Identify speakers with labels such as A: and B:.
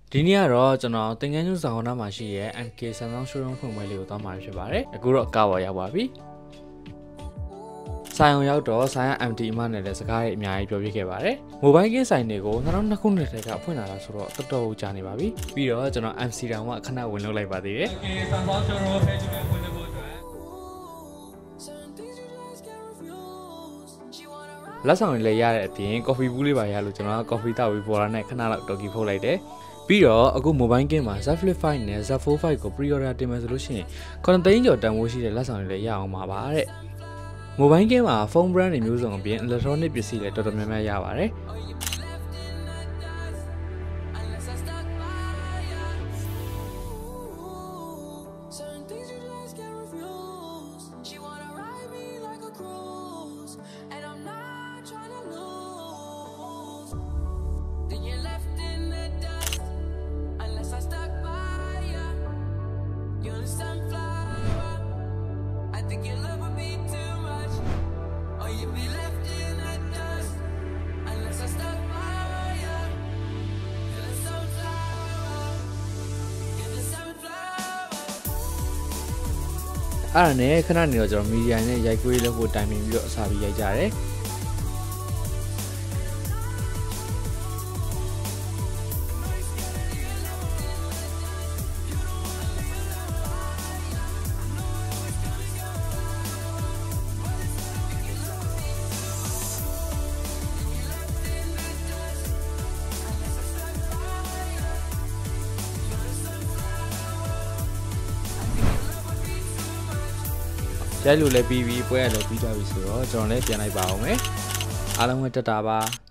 A: ဒီနေ့ကတော့ကျွန်တော်သင်္ကန်းကျွန်းဆောင်နာမှာရှိရဲ့ MK ဆန်ဆောင်ရှိုးရုံးဖွင့်ပွဲလေးကိုသွားမှာဖြစ်ပါတယ်အခုတော့ကားပေါ်ရောက်ပါပြီဆိုင်အောင်ရောက်တော့ဆိုင်ရ MT အမနဲ့လည်းစကားတွေအများကြီးပြောပြခဲ့ပါတယ်မိုဘိုင်းကင်းဆိုင်တွေကို2002ခုနှစ်တည်းကဖွင့်လာတာဆိုတော့တော်တော်ကြာနေပါပြီပြီးတော့ကျွန်တော် MC တောင်မှခဏဝင်လုပ်လိုက်ပါသေးတယ် MK ဆန်ဆောင်ရှိုးရုံးဖဲချူပဲဝင်ဖို့အတွက်လက်ဆောင်တွေလည်းရတဲ့အပြင် coffee ဘူးလေးပါရလို့ကျွန်တော်က coffee တောက်ပြီးပေါ်လာနဲ့ခဏလောက်တော်ကီဖုတ်လိုက်တယ်ပြီးတော့အခု mobile game မှာ Z Flip 5နဲ့ Z Fold 5ကို pre-order တင်မယ်ဆိုလို့ရှိရင်9သိန်းကျော်တန်ဖိုးရှိတဲ့လက်ဆောင်တွေလည်းရအောင်ပါတဲ့ mobile game မှာ phone brand တွေမျိုးစုံအပြင် electronic ပစ္စည်းလည်းတော်တော်များများရပါတယ်အဲ့ဒါနဲ့ခဏနေတော့ကျွန်တော်မီဒီယာနဲ့ရိုက်ကွေးလို့ကိုတိုင်ပင်ပြီးတော့အစားပြီးရိုက်ကြတယ်ရိုက်လို့လည်းပြီးပြီးပွဲရလည်းပြီးသွားပြီဆိုတော့ကျွန်တော်လည်းပြန်လိုက်ပါအောင်မယ်အားလုံးပဲတက်တာပါ